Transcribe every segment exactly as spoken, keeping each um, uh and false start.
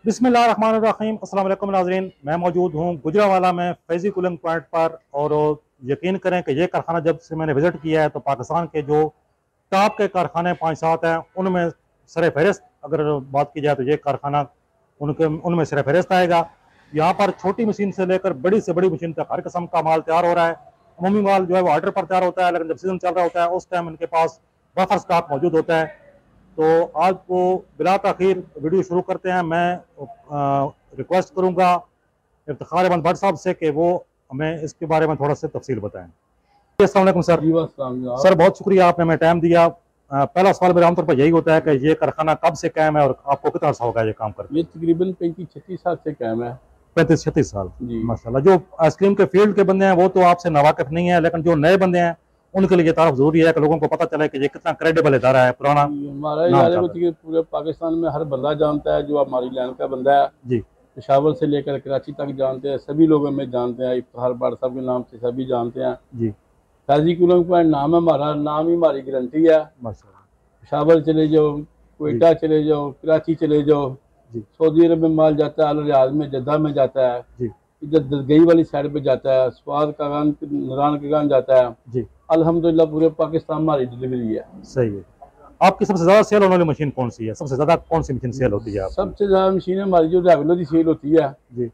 बिस्मिल्लाहिर्रहमानिर्रहीम। अस्सलाम वालेकुम नाज़रीन, मैं मौजूद हूँ गुजरावाला में फैज़ी कूलिंग पॉइंट पर। और यकीन करें कि ये कारखाना जब से मैंने विज़िट किया है तो पाकिस्तान के जो टॉप के कारखाने पाँच सात हैं उनमें सर फहरिस्त अगर बात की जाए तो ये कारखाना उनके उनमें सर फहरिस्त आएगा। यहाँ पर छोटी मशीन से लेकर बड़ी से बड़ी मशीन तक हर किस्म का माल तैयार हो रहा है। अमूमी माल जो है वो ऑर्डर पर तैयार होता है, लेकिन जब सीजन चल रहा होता है उस टाइम इनके पास बफर स्टॉक मौजूद होता है। तो आज को बिला ताखीर वीडियो शुरू करते हैं। मैं रिक्वेस्ट करूंगा इफ्तिखार अहमद भट्ट साहब से कि वो हमें इसके बारे में थोड़ा सा तफसील बताएं। अस्सलाम वालेकुम सर। सर बहुत शुक्रिया, आपने हमें टाइम दिया। आ, पहला सवाल मेरा आमतौर पर यही होता है कि ये कारखाना कब से कायम है और आपको कितना अर्सा होगा ये काम करके? ये तकरीबन पैंतीस छत्तीस साल से कायम है। पैंतीस छत्तीस साल माशाल्लाह। जो आइसक्रीम के फील्ड के बंदे हैं वो तो आपसे नावाकिफ नहीं है, लेकिन जो नए बंदे हैं उनके लिए तारफ जरूरी है कि लोगों को पता चले कि ये कितना क्रेडिबल इदारा है, पुराना। हमारा इदारे को पूरे पाकिस्तान में हर बंदा जानता है, जो हमारी लाइन का बंदा है जी, पेशावर से लेकर कराची तक जानते हैं, सभी लोग हमें जानते हैं। इफ्तिखार भट्ट साहब के नाम से सभी जानते हैं जी। फैज़ी कूलिंग पॉइंट नाम है हमारा, नाम ही हमारी गारंटी है। पेशावर चले जाओ, कोयटा चले जाओ, कराची चले जाओ, सऊदी अरब में माल जाता है, अल रियाद में, जद्दा में जाता है जी, इधर दरगई वाली साइड पे जाता है, स्वाद का गान नरान का गान जाता है जी। अल्हम्दुलिल्लाह पूरे पाकिस्तान में हमारी डिलीवरी है। सही है। आपकी सबसे ज्यादा सेल होने वाली मशीन कौन सी है? सबसे ज्यादा कौन सी मशीन सेल होती है? सबसे ज्यादा मशीनें हमारी जो रेगुलर की सेल होती है जी,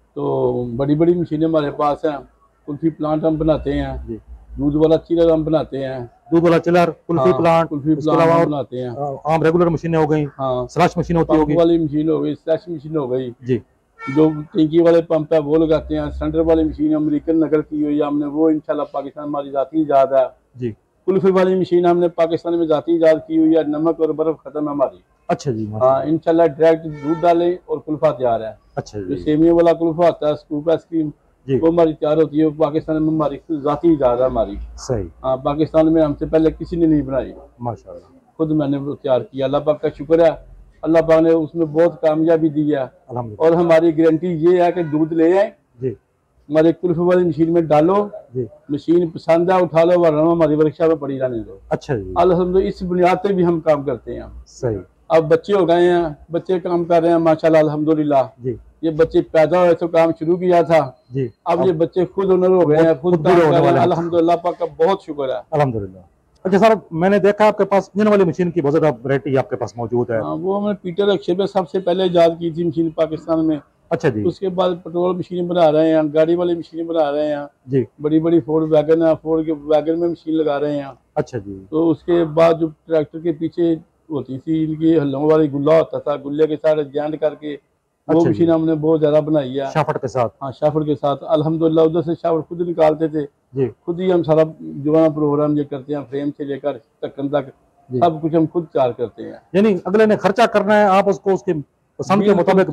तो बड़ी बड़ी मशीनें हमारे पास हैं। कुल्फी प्लांट हम बनाते हैं जी, दूध वाला चिलर हम बनाते हैं, दूध वाला चिलर, कुल्फी हाँ, प्लांट, कुल्फी प्लांट बनाते हैं। आम रेगुलर मशीनें हो गई, हाँ, स्लश मशीन होती होगी, वाली मशीन हो गई, स्लश मशीन हो गई जी। जो टैंकी वाले पंप है वो लगाते हैं। सिलेंडर वाली मशीन अमेरिकन नकल की हुई है हमने, वो इंशाल्लाह पाकिस्तान हमारी जाती इजाद है जी। कुल्फी वाली मशीन हमने पाकिस्तान में जाती इजाद की हुई है। नमक और बर्फ खत्म है हमारी। अच्छा जी। हाँ इंशाल्लाह डायरेक्ट दूध डालें और कुल्फा तैयार है। अच्छा जी। जो सेमिया वाला कुल्फा होता है, स्कूप आइसक्रीम, वो हमारी तैयार होती है पाकिस्तान में, हमारी जाती इजाद है हमारी। सही। हाँ पाकिस्तान में हमसे पहले किसी ने नहीं बनाई माशाल्लाह, खुद मैंने तैयार किया। अल्लाह पाक का शुक्र है, अल्लाह पाक ने उसमें बहुत कामयाबी दी है। और हमारी गारंटी ये है कि दूध ले आए जी, हमारे कुल्फी वाली मशीन में डालो जी, मशीन पसंद है उठा लो, वरना हमारी वर्कशॉप में पड़ी रहने दो। अच्छा जी। अल्हम्दुलिल्लाह इस बुनियाद पे भी हम काम करते हैं। सही। अब बच्चे हो गए हैं, बच्चे काम कर रहे हैं माशाल्लाह अल्हम्दुलिल्लाह जी। ये बच्चे पैदा हुए तो काम शुरू किया था जी, अब, अब ये बच्चे खुद ओनर हो गए हैं, खुद काम कर रहे हैं। अल्हम्दुलिल्लाह पाक का बहुत शुक्र है। अल्हम्दुलिल्लाह। अच्छा सर, मैंने देखा आपके पास इंजन वाली मशीन की बहुत ज्यादा वैरायटी आपके पास मौजूद है। हाँ, वो हमने पीटर अक्षय पे सबसे पहले ईजाद की थी मशीन पाकिस्तान में। अच्छा जी। उसके बाद पेट्रोल मशीन बना रहे हैं, गाड़ी वाली मशीन बना रहे हैं जी, बड़ी बड़ी फोर्ड वैगन है, फोर्ड के वैगन में मशीन लगा रहे हैं। अच्छा जी। तो उसके बाद जो ट्रैक्टर के पीछे होती थी इनकी हल्लों वाली गुल्ला होता था, गुल्ले के साथ जॉइंट करके वो अच्छा मशीन हमने बहुत ज्यादा बनाई है शाफट के साथ। हाँ शाफट के साथ अल्हम्दुलिल्लाह, उधर से शाफट खुद निकालते थे जी, खुद ही हम सारा जो है प्रोग्राम ये करते हैं, फ्रेम से लेकर ढक्कन तक सब कुछ हम खुद तैयार करते हैं। यानी अगले ने खर्चा करना है, आप उसको उसके पसंद के मुताबिक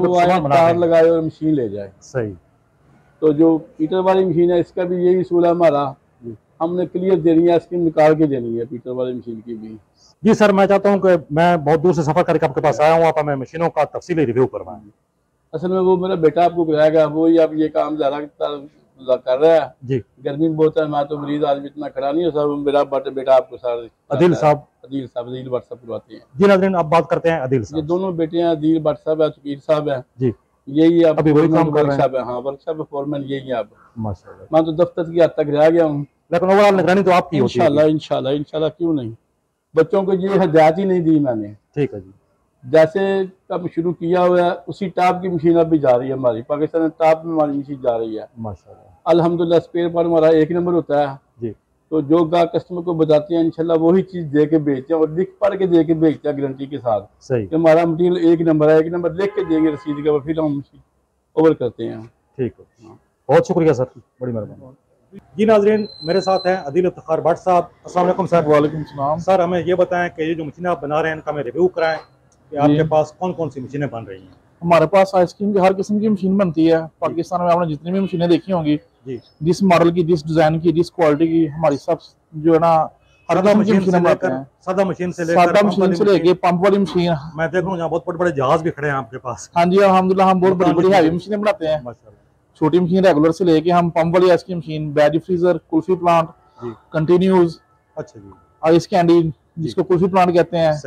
तार लगाए और मशीन ले जाए। सही। तो जो पीटर वाली मशीन है इसका भी यही सूल है हमारा, हमने क्लियर देनी है, स्कीम निकाल के देनी है पीटर वाली मशीन की भी। जी सर, मैं चाहता हूं कि मैं बहुत दूर से सफर करके आपके पास आया हूं, आप हमें मशीनों का तफसीली रिव्यू करवाएं। असल में वो मेरा बेटा आपको कराएगा, वो ही अब ये काम ज़्यादा कर रहा है जी। गर्मी बहुत है, मैं तो मरीज आदमी इतना खड़ा नहीं हो सब, मेरा बेटा आपको सारे अदील साहब अदील साहब अदील भट्ट साहब करवाते हैं जी। नाज़रीन अब बात करते हैं अदील साहब। ये दोनों बेटे हैं, अदील भट्ट साहब है, शकीर साहब है जी। यही अब अभी वही काम कर रहे हैं। हाँ वर्कशॉप फोरमैन यही है अब माशाल्लाह। मैं तो दफ्तर की हद तक रह गया हूँ, लेकिन ओवरऑल निगरानी तो आपकी होती है। इंशाल्लाह इंशाल्लाह इंशाल्लाह, क्यों नहीं। बच्चों को ये हिदायत ही नहीं दी मैंने। ठीक है जी। जैसे अब शुरू किया हुआ है उसी टॉप की मशीन अब भी जा रही है हमारी, पाकिस्तान में टॉप में हमारी मशीन जा रही है माशाल्लाह। अल्हम्दुलिल्लाह स्पेयर पार्ट हमारा एक नंबर होता है जी। तो जो गाहक कस्टमर को बताते हैं इंशाल्लाह वही चीज़ दे के बेचते हैं, और लिख पढ़ के दे के बेचते हैं गारंटी के साथ। सही। कि हमारा मटीरियल एक नंबर है, एक नंबर लिख के देंगे रसीद का, फिर हम ओवर करते हैं। ठीक है, बहुत शुक्रिया सर, बड़ी मेहरबानी जी। नाज़रीन मेरे साथ हैं अदील इफ्तिखार भट्ट साहब। अस्सलाम वालेकुम सर। वालेकुम सलाम। सर हमें ये बताएं कि ये जो मशीनें आप बना रहे हैं इनका हमें रिव्यू कराएं कि आपके पास कौन कौन सी मशीनें बन रही हैं। हमारे पास आइसक्रीम की हर किस्म की मशीन बनती है पाकिस्तान में। आपने जितनी भी मशीनें देखी होंगी जी, जिस मॉडल की, जिस डिजाइन की, जिस क्वालिटी की, हमारी सब जो है ना हर किस्म की मशीनें बनाते हैं। सादा मशीन से लेकर सादा मशीन से लेके पंप वाली मशीन। मैं देख रहा हूँ यहाँ बहुत बड़े बड़े जहाज भी खड़े हैं आपके पास। हाँ जी अल्हम्दुलिल्लाह, हम बहुत बड़ी बड़ी हैवी मशीनें बनाते हैं। छोटी मशीन रेगुलर से लेके हम पंप वाली ice cream machine, battery freezer, kulfi plant, continues, अच्छा जी, आइस कैंडी जिसको कुल्फी प्लांट कहते हैं, सही,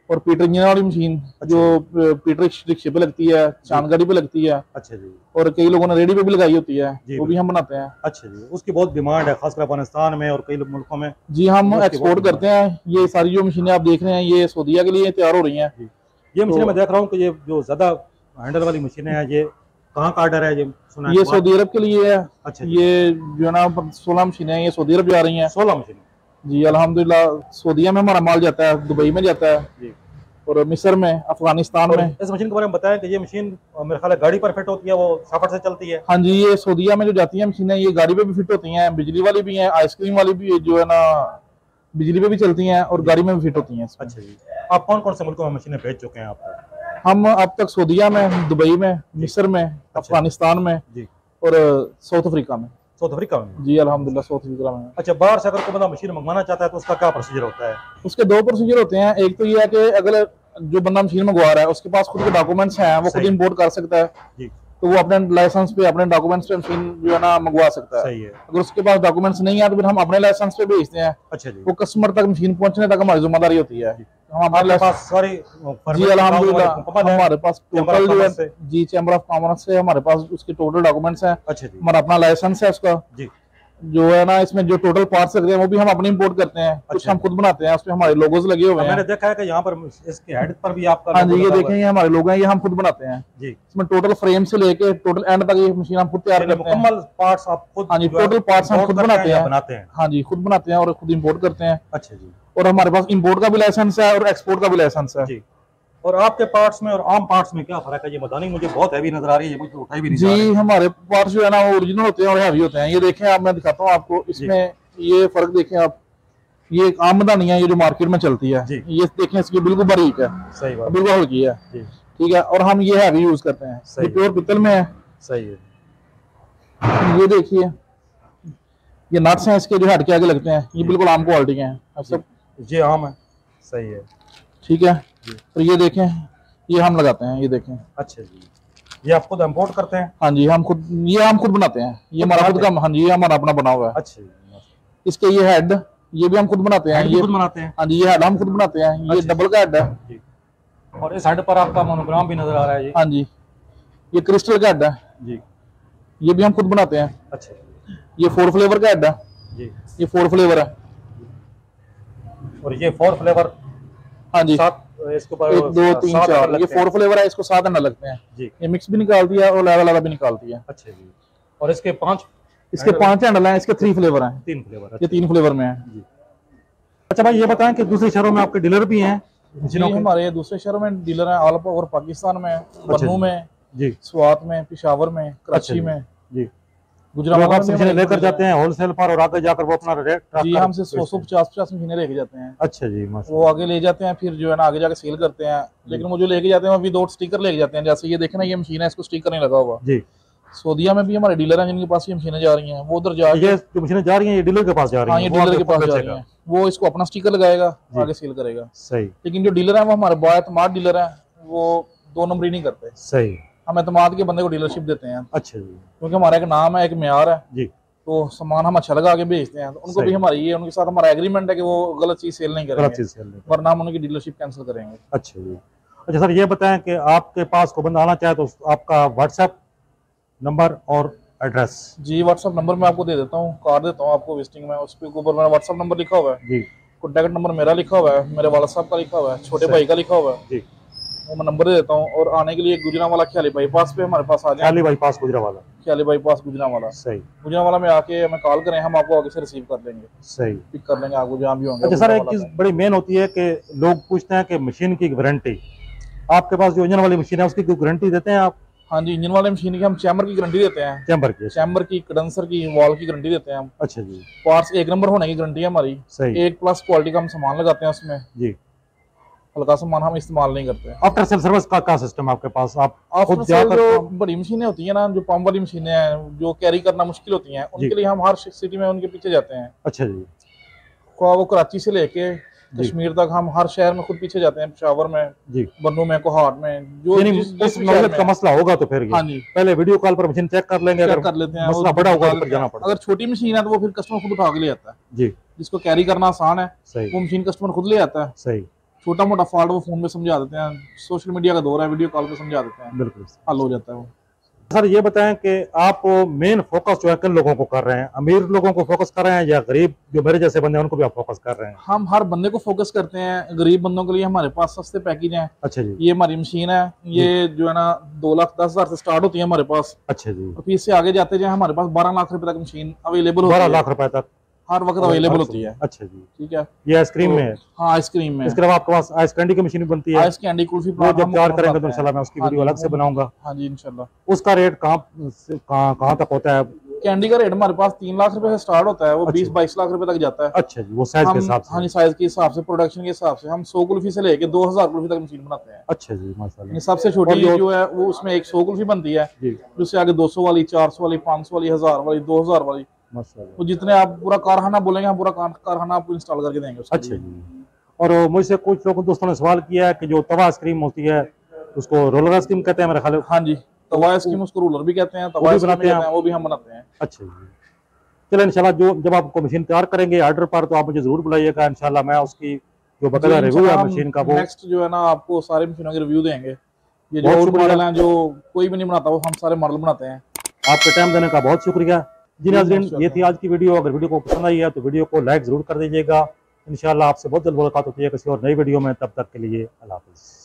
और पीटर इंजन वाली मशीन जो पीटर रिक्शे पे लगती है, चांद गाड़ी पे लगती है। अच्छा जी। और कई लोगों ने रेडी पे भी लगाई होती है, वो भी हम बनाते हैं। अच्छा जी, उसकी बहुत डिमांड है खासकर अफगानिस्तान में और कई मुल्कों में। जी, हम एक्सपोर्ट करते हैं। ये सारी जो मशीनें आप देख रहे हैं ये सऊदीया के लिए तैयार हो रही हैं। ये मशीनें मैं देख रहा हूँ कि ये जो ज्यादा हैंडल वाली मशीनें हैं, ये कहाँ का ऑर्डर है? ये सुना ये सऊदी अरब के लिए है। अच्छा, ये जो है ना सोलह मशीनें हैं, ये सऊदी अरब जा रही हैं। सोलह मशीनें जी अल्हम्दुलिल्लाह। सऊदीया में हमारा माल जाता है, दुबई में जाता है जी, और मिस्र में, अफगानिस्तान में। इस मशीन के बारे में बताएं कि ये मशीन मेरे ख्याल है गाड़ी पर फिट होती है, वो सफर से चलती है। हाँ जी, ये सऊदीया में जो जाती है मशीनें ये गाड़ी पे भी फिट होती हैं, बिजली वाली भी हैं, आइसक्रीम वाली भी जो है ना बिजली पे भी चलती हैं और गाड़ी में भी फिट होती हैं। अच्छा जी, आप कौन कौन से मुल्कों में मशीनें भेज चुके हैं आप? हम अब तक सऊदीया में, दुबई में, मिस्र में, अफगानिस्तान में जी, और साउथ अफ्रीका में। साउथ अफ्रीका में? जी अल्हम्दुलिल्लाह साउथ अफ्रीका में। अच्छा, बाहर से अगर कोई बंदा मशीन मंगवाना चाहता है तो उसका क्या प्रोसीजर होता है? उसके दो प्रोसीजर होते हैं। एक तो ये है कि अगर जो बंदा मशीन मंगवा रहा है उसके पास खुद के डॉक्यूमेंट्स हैं, वो खुद इंपोर्ट कर सकता है जी, तो वो अपने लाइसेंस पे, अपने डॉक्यूमेंट्स पे मशीन जो है ना मंगवा सकता है। सही है। अगर उसके पास डॉक्यूमेंट्स नहीं है तो फिर हम अपने लाइसेंस पे भेजते हैं। अच्छा जी, वो कस्टमर तक मशीन पहुंचने तक हमारी जिम्मेदारी होती है। हम हमारे पास सारी जी अल्हम्दुलिल्लाह हमारे पास टोटल जो है जी चैम्बर ऑफ कॉमर्स से हमारे पास उसके टोटल डॉक्यूमेंट्स हैं। अच्छा जी, हमारा अपना लाइसेंस है उसका जी, जो है ना इसमें जो टोटल पार्ट्स लगते हैं वो भी हम अपने इंपोर्ट करते हैं। कुछ हम खुद बनाते हैं, उसमें हमारे लोगोज लगे हुए हैं। मैंने देखा है कि यहाँ पर इसके हेड पर भी आपका हाँ जी, ये देखें ये हमारे लोग हैं, ये हम खुद बनाते हैं जी। इसमें टोटल फ्रेम से लेके टोटल एंड तक ये मशीन हम खुद तैयार करते हैं। मुकम्मल पार्ट्स आप खुद? हाँ जी, टोटल पार्ट्स हम खुद बनाते हैं बनाते हैं। हाँ जी, खुद बनाते हैं और खुद इंपोर्ट करते हैं। अच्छा जी, और हमारे पास इंपोर्ट का भी लाइसेंस है और एक्सपोर्ट का भी लाइसेंस है जी। और आपके पार्ट्स में और आम पार्ट्स में क्या फर्क है? ये बतानी, मुझे बहुत हैवी नजर आ रही है, मुझे उठाई भी नहीं जा रही। जी, हमारे पार्ट्स जो है ना वो ओरिजिनल होते हैं और हैवी होते हैं। ये देखें आप, मैं दिखाता हूँ आपको इसमें ये फर्क देखें आप। ये एक आमदा नहीं है ये जो मार्केट में चलती है। ये देखें इसकी बिल्कुल बारीक है, सही बात, बिल्कुल हल्की है, ठीक है। और हम ये हैवी यूज करते हैं, ये प्योर पित्तल में है। सही है। ये देखिए ये नट्स हैं इसके जो हेड के आगे लगते हैं, ये बिल्कुल आम क्वालिटी के हैं सब। ये आम है, सही है, ठीक है। तो ये देखें ये हम लगाते हैं, ये देखें। अच्छा जी, ये आप खुद इंपोर्ट करते हैं? हाँ जी, हम खुद, ये हम खुद बनाते हैं, ये हमारा खुद का। हाँ जी, ये हमारा अपना बना हुआ है। अच्छा, इसके ये हेड ये भी हम खुद बनाते हैं, ये खुद बनाते हैं। हाँ जी, ये हेड हम खुद बनाते हैं। ये डबल का हेड है और इस हेड पर आपका मोनोग्राम भी नजर आ रहा है जी। हाँ जी, ये क्रिस्टल का हेड है जी, ये भी हम खुद बनाते हैं। अच्छा, ये फोर फ्लेवर का हेड है जी, ये फोर फ्लेवर है और ये फोर फ्लेवर। हाँ जी, सात इसके ऊपर एक दो तीन चार, ये फोर फ्लेवर है, इसको सात अंडा लगते हैं जी। ये मिक्स भी निकालती है और लेवल वाला भी निकालती है। अच्छा जी, और इसके पांच इसके पांच हैंडल हैं, इसके थ्री फ्लेवर हैं। तीन फ्लेवर, ये तीन फ्लेवर में है जी। अच्छा भाई, ये बताएं कि दूसरे शहरों में आपके डीलर भी हैं? जी, हमारे दूसरे शहरों में डीलर हैं, ऑल ओवर पाकिस्तान में, बन्नू में जी, स्वात में, पेशावर में, कराची में जी, गुजरात से लेकर जाते हैं होलसेल पर और आगे जाकर वो अपना रेट जी हमसे सौ सौ पचास पचास मशीनें लेके जाते हैं। अच्छा जी, वो आगे ले जाते हैं, फिर जो है ना आगे जाके सेल करते हैं। लेकिन वो जो लेके जाते हैं वो विदाउट स्टिकर लेके जाते हैं। जैसे ये देखें ना, ये मशीन है, इसको स्टिकर नहीं लगा हुआ जी। सऊदीया में भी हमारे डीलर हैं जिनके पास ये मशीनें जा रही हैं, वो उधर जा ये जो मशीनें जा रही हैं ये डीलर के पास जा रही हैं? हाँ, ये डीलर के पास जा रही हैं, वो इसको अपना स्टिकर लगाएगा, आगे सेल करेगा। सही। लेकिन जो डीलर है वो हमारे बाएतमाद डीलर है, वो दो नंबरी नहीं करते। सही, हम एतमाद के बंदे को डीलरशिप देते हैं। अच्छा जी, क्योंकि हमारा एक नाम है, एक म्यार है जी, तो सामान हम अच्छा लगा के भेजते हैं। तो उनको भी हमारी ये उनके साथ हमारा एग्रीमेंट है कि वो गलत चीज सेल नहीं करेंगे, वरना हम उनकी डीलरशिप कैंसिल करेंगे। अच्छा जी। अच्छा सर, ये बताएं कि आपके पास को बंदा आना चाहे तो आपका व्हाट्सएप नंबर और एड्रेस? जी, व्हाट्सएप नंबर मैं आपको दे देता हूँ, कार्ड देता हूँ आपको विजिटिंग में। उस पे ऊपर मेरा व्हाट्सएप नंबर लिखा हुआ है जी, कॉन्टैक्ट नंबर मेरा लिखा हुआ है, मेरे वाला साहब का लिखा हुआ है, छोटे भाई का लिखा हुआ है जी। वो मैं नंबर दे देता हूँ। और आने के लिए गुजरांवाला ख्याली बाईपास पे हमारे पास आ जाए। ख्याली बाईपास गुजरांवाला? ख्याली बाईपास गुजरांवाला, सही। गुजरांवाला में आके हमें कॉल करें, हम आपको आगे से रिसीव कर लेंगे, सही, पिक कर लेंगे आपको जहाँ भी होंगे। अच्छा सर, एक चीज बड़ी मेन होती है कि लोग पूछते हैं कि मशीन की वारंटी, आपके पास जो इंजन वाली मशीन है उसकी कोई गारंटी देते हैं आप? हाँ जी, इंजन वाले मशीन की हम चैम्बर की गारंटी देते हैं। चैम्बर की चैम्बर की, कंडेंसर की, वॉल की गारंटी देते हैं हम। अच्छा जी। पार्ट्स एक नंबर होने की गारंटी है हमारी, सही। एक प्लस क्वालिटी का हम सामान लगाते हैं उसमें जी, हल्का सामान हम इस्तेमाल नहीं करते। आफ्टर सेल सर्विस का क्या सिस्टम है आपके पास? आप आफ्टर सेल जो बड़ी मशीनें होती है ना, जो पंप वाली मशीनें हैं जो कैरी करना मुश्किल होती हैं, उनके लिए हम हर सिटी में उनके पीछे जाते हैं। अच्छा जी। वो कराची से लेके कश्मीर तक हम हर शहर में खुद पीछे जाते हैं, पेशावर में जी, बन्नू में, कोहाट में, जो जिस नौबत का मसला होगा तो फिर हाँ जी, पहले वीडियो कॉल पर मशीन चेक कर लेंगे, चेक कर लेते हैं। मसला बड़ा होगा तो जाना पड़ेगा। अगर छोटी मशीन है तो वो फिर कस्टमर खुद उठा के ले आता है जी, जिसको कैरी करना आसान है वो मशीन कस्टमर खुद ले आता है, सही। छोटा मोटा फॉल्ट वो फोन में समझा देते हैं, सोशल मीडिया का दौर है, वीडियो कॉल पे समझा देते हैं, बिल्कुल हल हो जाता है वो। सर ये बताएं कि आप मेन फोकस जो है किन लोगों को कर रहे हैं, अमीर लोगों को फोकस कर रहे हैं या गरीब जो मेरे जैसे बंदे हैं उनको भी आप फोकस कर रहे हैं? हम हर बंदे को फोकस करते हैं। गरीब बंदों के लिए हमारे पास सस्ते पैकेज हैं। अच्छा जी। ये हमारी मशीन है, ये जो है ना दो लाख दस हजार से स्टार्ट होती है हमारे पास। अच्छा जी। फिर इससे आगे जाते जाए हमारे पास बारह लाख रुपए तक मशीन अवेलेबल होती है। बारह लाख रुपए तक हर वक्त अवेलेबल होती है। अच्छा जी, ठीक है। ये आइसक्रीम में है? हाँ, आइसक्रीम में। इसके अलावा आपके पास आइस कैंडी की मशीन बनती है? आइस कैंडी कुल्फी वो जब तैयार करेंगे तो इंशाल्लाह मैं उसकी वीडियो अलग से बनाऊंगा। हाँ जी इंशाल्लाह। उसका रेट कहाँ कहाँ तक होता है? कैंडी का रेट हमारे पास तीन लाख रुपए से स्टार्ट होता है, वो बीस बाईस लाख रुपए तक जाता है। अच्छा जी, वो साइज के हिसाब से? हाँ जी, साइज के हिसाब से, प्रोडक्शन के हिसाब से। हम सौ कुल्फी से लेके दो हजार कुल्फी तक मशीन बनाते हैं। अच्छा जी, माशाल्लाह। सबसे छोटी जो है वो उसमें एक सौ कुल्फी बनती है, उससे आगे दो सौ वाली, चार सौ वाली, पाँच सौ वाली, हजार वाली, दो हजार वाली, तो जितने आप पूरा कारखाना बोलेंगे हम पूरा कारखाना आपको इंस्टॉल करके देंगे। अच्छा जी। और मुझसे कुछ लोगों दोस्तों ने सवाल किया है कि जो तवा आइसक्रीम होती है उसको रोलर आइसक्रीम कहते हैं मेरे ख्याल? हाँ जी, तवा आइसक्रीम उसको रोलर भी कहते हैं, तवा आइसक्रीम बनाते हैं, वो भी हम बनाते हैं। अच्छा जी। चलो इंशाल्लाह जो जब आपको मशीन तैयार करेंगे ऑर्डर पर तो आप मुझे जरूर बुलाइएगा, इंशाल्लाह मैं उसकी जो बकायदा रिव्यू है मशीन का वो नेक्स्ट जो है ना आपको सारे मशीनों के रिव्यू देंगे। ये जो और मॉडल हैं जो कोई भी नहीं बनाता वो हम सारे मॉडल बनाते हैं। आपके टाइम देने का बहुत शुक्रिया जी नाज़रीन। ये थी आज की वीडियो। अगर वीडियो को पसंद आई है तो वीडियो को लाइक जरूर कर दीजिएगा। इंशाल्लाह आपसे बहुत जल्द मुलाकात होती है किसी और नई वीडियो में। तब तक के लिए अल्लाह हाफ़िज़।